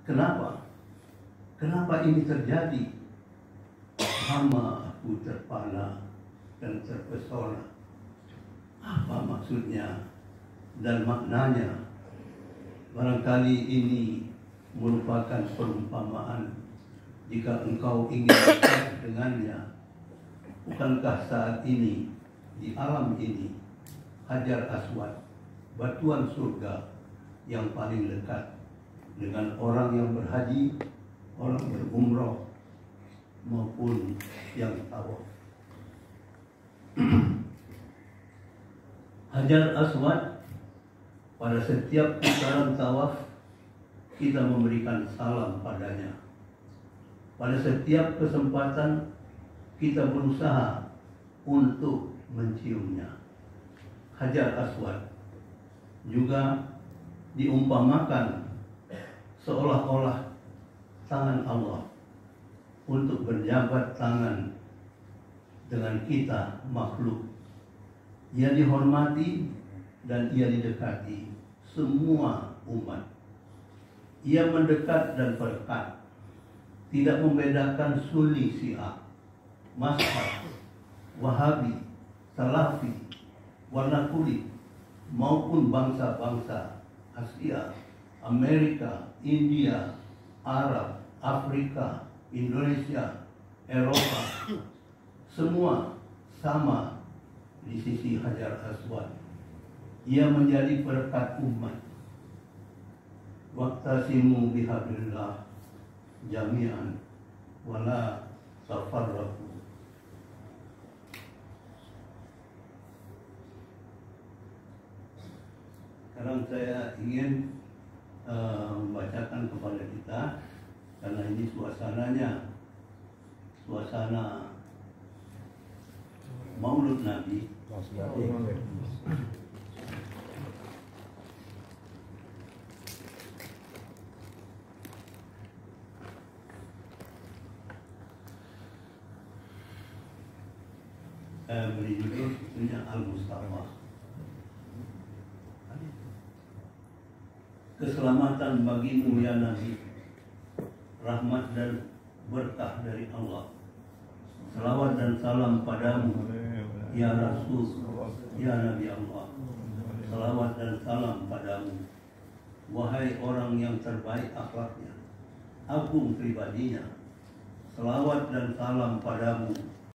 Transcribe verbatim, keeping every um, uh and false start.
Kenapa? Kenapa ini terjadi? Lama aku terpana dan terpesona. Apa maksudnya dan maknanya? Barangkali ini merupakan perumpamaan. Jika engkau ingin dekat dengannya, bukankah saat ini di alam ini Hajar Aswad, batuan surga yang paling dekat dengan orang yang berhaji, orang berumroh, maupun yang tawaf. Hajar Aswad, pada setiap putaran tawaf kita memberikan salam padanya. Pada setiap kesempatan kita berusaha untuk menciumnya. Hajar Aswad juga diumpamakan seolah-olah tangan Allah untuk berjabat tangan dengan kita makhluk. Ia dihormati dan ia didekati semua umat. Ia mendekat dan perekat, tidak membedakan Sunni Syiah, Mazhab, Wahabi, Salafi, warna kulit maupun bangsa-bangsa Asia, Amerika, India, Arab, Afrika, Indonesia, Eropa, semua sama di sisi Hajar Aswad. Ia menjadi perekat umat. Waqtasimu bihablillah jami'an wala tafarraqu. Sekarang saya ingin uh, membacakan kepada kita, karena ini suasananya suasana Maulud Nabi. Uh, beri judul tentunya Al-Mustafa. Keselamatan bagimu ya Nabi, rahmat dan berkah dari Allah. Salawat dan salam padamu ya Rasul, ya Nabi Allah. Salawat dan salam padamu, wahai orang yang terbaik akhlaknya, agung pribadinya. Salawat dan salam padamu,